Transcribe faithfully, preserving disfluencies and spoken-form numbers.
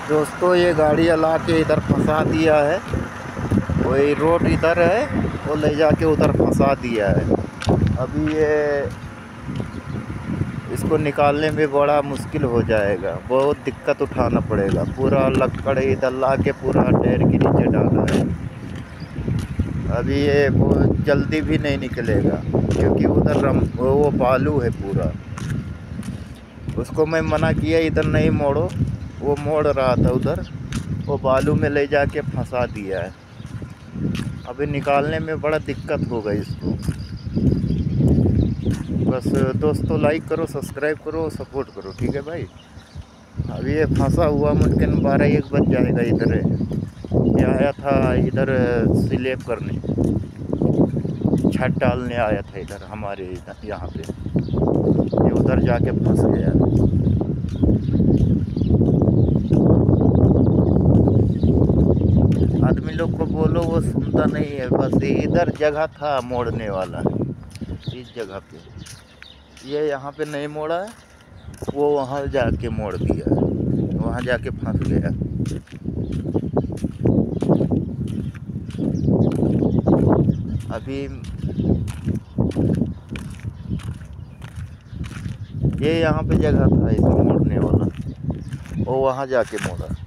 दोस्तों ये गाड़ी ला के इधर फंसा दिया है। वही रोड इधर है, वो ले जाके उधर फंसा दिया है। अभी ये इसको निकालने में बड़ा मुश्किल हो जाएगा, बहुत दिक्कत उठाना पड़ेगा। पूरा लक्कड़ इधर ला के पूरा टायर के नीचे डाला है। अभी ये वो जल्दी भी नहीं निकलेगा क्योंकि उधर रम वो बालू है पूरा। उसको मैं मना किया इधर नहीं मोड़ो, वो मोड़ रहा था उधर, वो बालू में ले जाके फंसा दिया है। अभी निकालने में बड़ा दिक्कत होगा इसको। बस दोस्तों लाइक करो, सब्सक्राइब करो, सपोर्ट करो, ठीक है भाई। अभी ये फंसा हुआ मुमकिन बारह एक बज जाएगा। इधर ये आया था, इधर स्लैब करने, छत डालने आया था इधर हमारे यहाँ पे। ये उधर जाके फंस गया। आदमी लोग को बोलो, वो सुनता नहीं है। बस इधर जगह था मोड़ने वाला, इस जगह पे। ये यहाँ पे नहीं मोड़ा है, वो वहाँ जाके मोड़ दिया है, वहाँ जाके फंस गया। अभी ये यहाँ पे जगह था इसे मोड़ने वाला, वो वहाँ जाके मोड़ा।